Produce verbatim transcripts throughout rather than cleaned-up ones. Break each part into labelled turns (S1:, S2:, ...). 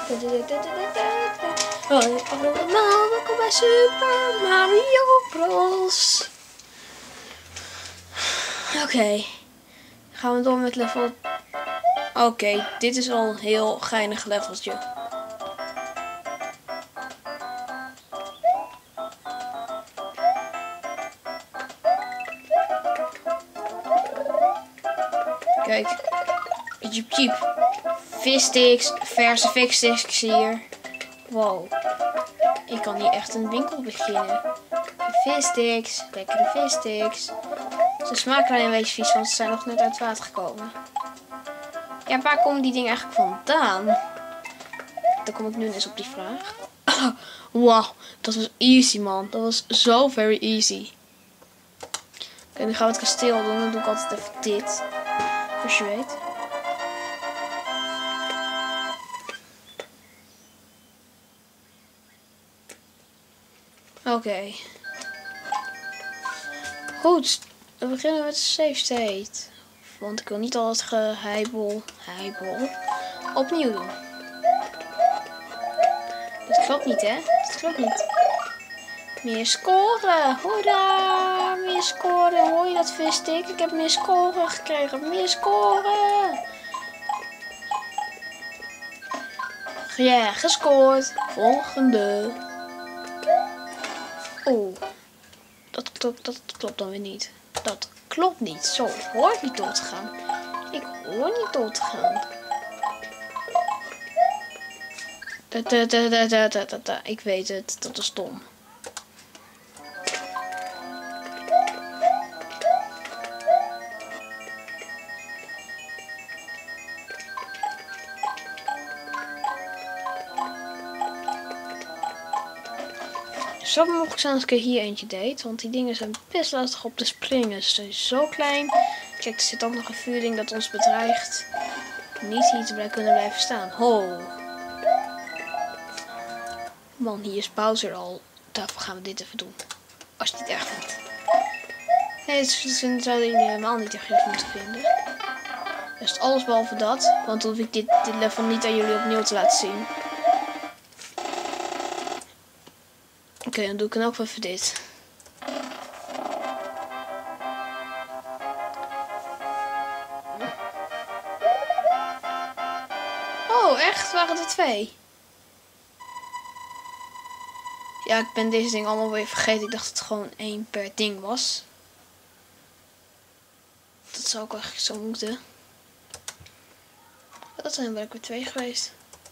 S1: Hoi allemaal, welkom bij Super Mario Bros. Oké, okay. Gaan we door met level. Oké, okay, dit is al een heel geinig leveltje. Kijk, jeep jeep. Vissticks, verse vissticks hier. Wow, ik kan hier echt een winkel beginnen. Vissticks, lekkere vissticks. Ze smaken alleen een beetje vies, want ze zijn nog net uit het water gekomen. Ja, waar komen die dingen eigenlijk vandaan? Dan kom ik nu eens op die vraag. Wow, dat was easy, man. Dat was zo very easy. Oké, nu gaan we het kasteel doen. Dan doe ik altijd even dit. Als je weet. Oké. Okay. Goed. We beginnen met de save state. Want ik wil niet al het geheibel, heibel opnieuw doen. Dat klopt niet, hè? Dat klopt niet. Meer scoren. Hoera! Meer scoren. Hoor je dat, visstick? Ik heb meer scoren gekregen. Meer scoren. Ja, gescoord. Volgende. Oeh. Dat klopt, dat klopt dan weer niet. Dat klopt niet. Zo, ik hoor niet dood te gaan. Ik hoor niet dood te gaan. Da, da, da, da, da, da, da, da. Ik weet het, dat is dom. Het zou mogelijk zijn als ik er hier eentje deed, want die dingen zijn best lastig op te springen. Ze zijn zo klein. Kijk, er zit ook nog een vuurding dat ons bedreigt. Niet hier te kunnen blijven staan. Ho! Man, hier is Bowser al. Daarvoor gaan we dit even doen. Als je het niet erg vindt. Nee, dat zouden jullie helemaal niet erg moeten vinden. Dat is alles behalve dat, want dan hoef ik dit, dit level niet aan jullie opnieuw te laten zien. Oké, okay, dan doe ik dan ook even dit. Oh, echt? Waren er twee? Ja, ik ben deze ding allemaal weer vergeten. Ik dacht dat het gewoon één per ding was. Dat zou ook eigenlijk zo moeten. Dat zijn blijkbaar twee geweest.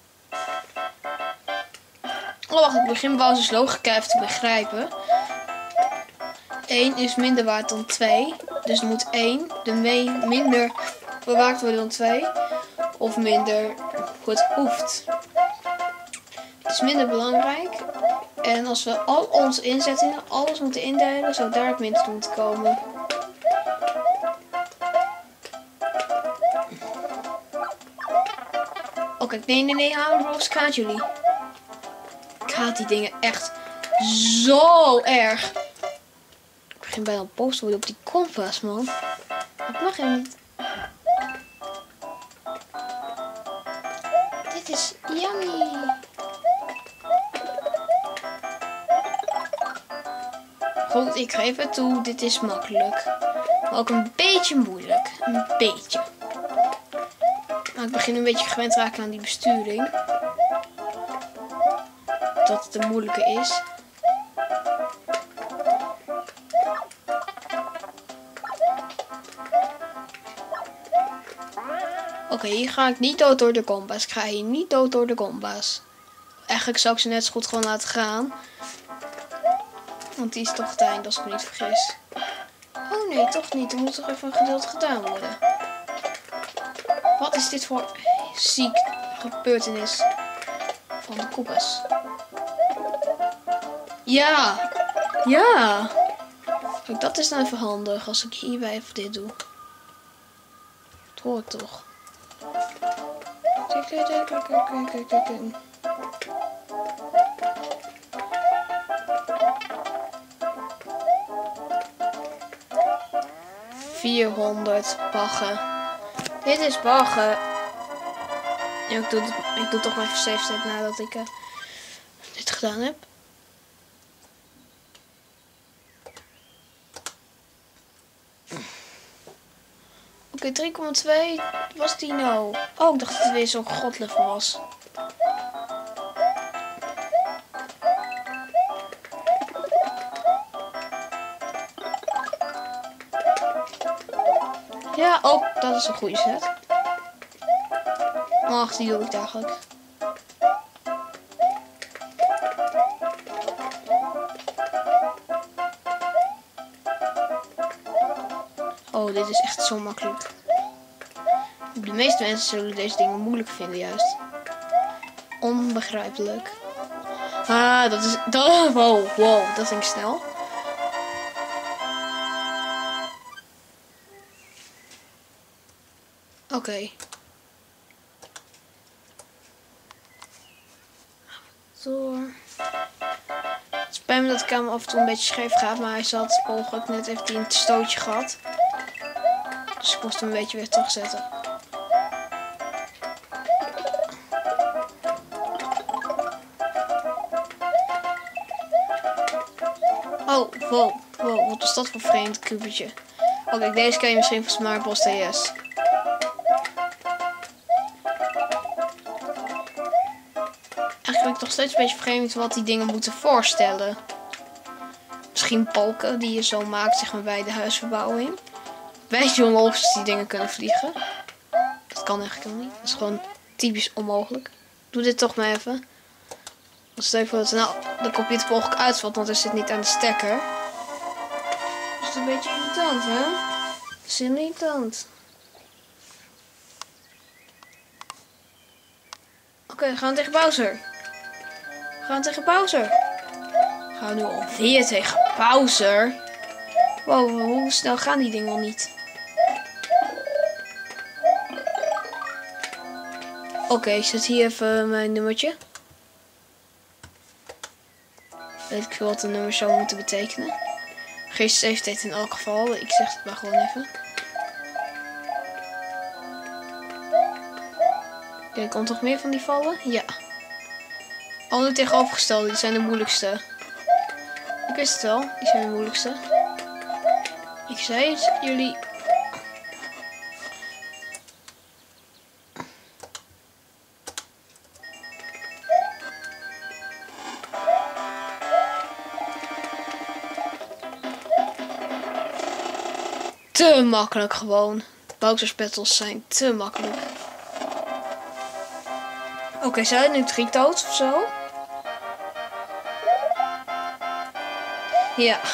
S1: Oh, wacht, ik begin Bowser's logica even te begrijpen. één is minder waard dan twee. Dus er moet één de minder bewaakt worden dan twee. Of minder goed hoeft. Het is minder belangrijk. En als we al onze inzettingen, alles moeten indelen, zou daar het minst moeten komen. Oh kijk, nee, nee, nee, Mario Bros. Ik haat jullie. Ik haat die dingen echt zo erg. Ik begin bijna boos te worden op die kompas, man. Dat mag helemaal niet. Dit is yummy. Goed, ik geef het toe. Dit is makkelijk. Maar ook een beetje moeilijk. Een beetje. Maar ik begin een beetje gewend te raken aan die besturing. Dat het een moeilijke is. Oké, okay, hier ga ik niet dood door de komba's. Ik ga hier niet dood door de komba's. Eigenlijk zou ik ze net zo goed gewoon laten gaan. Want die is toch het einde als ik me niet vergis. Oh nee, toch niet. Er moet toch even een gedeelte gedaan worden. Wat is dit voor ziek gebeurtenis van de koepers? Ja! Ja! Kijk, dat is nou even handig als ik hierbij even dit doe. Dat hoor ik toch. Kijk, kijk, kijk, kijk, kijk, kijk, kijk, kijk. vierhonderd baggen. Dit is baggen. Ja, ik doe, het, ik doe toch maar even save state nadat ik uh, dit gedaan heb. Oké, okay, drie komma twee was die nou? Oh, ik dacht dat het weer zo'n godlevel was. Ja, oh, dat is een goede set. Ach, die doe ik eigenlijk. Oh, dit is echt zo makkelijk. De meeste mensen zullen deze dingen moeilijk vinden, juist. Onbegrijpelijk. Ah, dat is... Dat, wow, wow, dat ging snel. Oké. Okay. Door. Het spijt me dat ik hem af en toe een beetje scheef gaat, maar hij zat ongeluk net heeft hij een stootje gehad. Dus ik moest hem een beetje weer terugzetten. Oh, wow, wow, wat was dat voor vreemd kubetje. Oké, okay, deze ken je misschien van Smart Bros. T S. Eigenlijk ben ik nog steeds een beetje vreemd wat die dingen moeten voorstellen. Misschien balken die je zo maakt, zeg maar, bij de huisverbouwing. Weet je onlogisch dat die dingen kunnen vliegen? Dat kan eigenlijk helemaal niet. Dat is gewoon typisch onmogelijk. Doe dit toch maar even. Dan stel je voor dat nou, de computer per ongeluk uitvalt, want er zit niet aan de stekker. Dat is een beetje irritant, hè? Dat is irritant. Oké, okay, we gaan tegen Bowser. We gaan tegen Bowser. We gaan nu alweer tegen Bowser. Wow, hoe snel gaan die dingen wel niet? Oké, okay, ik zet hier even mijn nummertje. Weet ik veel wat een nummer zou moeten betekenen. Geen save state in elk geval. Ik zeg het maar gewoon even. Kijk, komt toch meer van die vallen? Ja. Alle tegenovergestelde, die zijn de moeilijkste. Ik wist het wel, die zijn de moeilijkste. Ik zei het, jullie... Te makkelijk gewoon. Bowser's battles zijn te makkelijk. Oké, okay, zijn er nu drie dood of zo? Ja.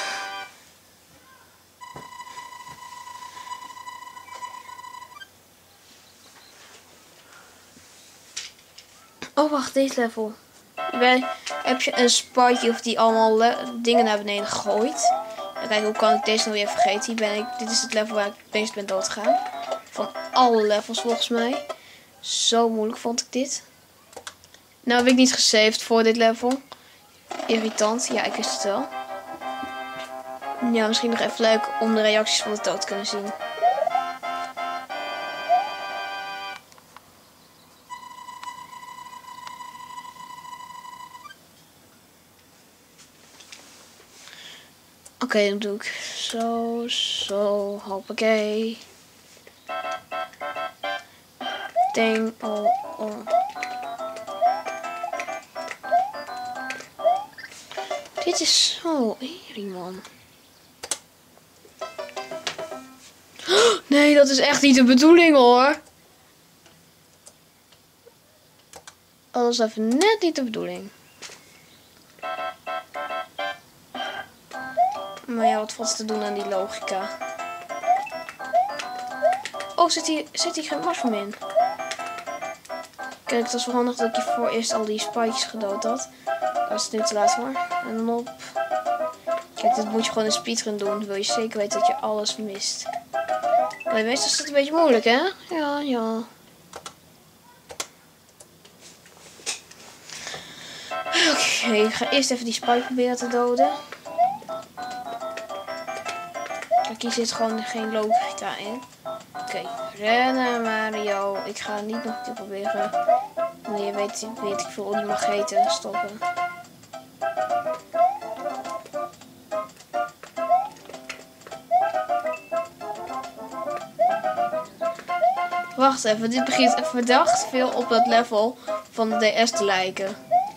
S1: Oh, wacht, deze level. Bij, heb je een spotje of die allemaal dingen naar beneden gooit. En kijk, hoe kan ik deze nou weer vergeten? Hier ben ik, dit is het level waar ik het meest ben doodgegaan. Van alle levels volgens mij. Zo moeilijk vond ik dit. Nou heb ik niet gesaved voor dit level. Irritant. Ja, ik wist het wel. Ja, misschien nog even leuk om de reacties van de dood te kunnen zien. Oké, okay, dan doe ik zo, zo, hoppakee. Ding, oh, oh. Dit is zo eerie, man. Nee, dat is echt niet de bedoeling, hoor. Oh, dat is even net niet de bedoeling. Maar ja, wat valt te doen aan die logica? Oh, zit hier, zit hier geen mushroom in? Kijk, het was wel handig dat ik je voor eerst al die spikes gedood had. Dat is nu te laat hoor. En dan op. Kijk, dit moet je gewoon in speedrun doen. Wil je zeker weten dat je alles mist. Maar meestal is het een beetje moeilijk, hè? Ja, ja. Oké, okay, ik ga eerst even die spike proberen te doden. Kijk, hier zit gewoon geen logica in. Oké, rennen Mario. Ik ga niet nog een keer proberen. Nee, je weet, weet ik veel hoe die mag eten. Stoppen. Wacht even, dit begint verdacht veel op dat level van de D S te lijken.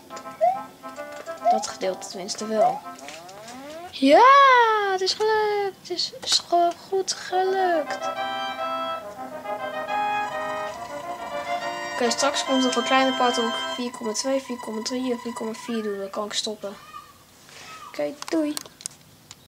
S1: Dat gedeelte tenminste wel. Ja, het is gelukt. Het is, is gewoon goed gelukt. Oké, okay, straks komt nog een kleine part ook vier komma twee, vier komma drie en vier komma vier doen. Dan kan ik stoppen. Oké, okay, doei.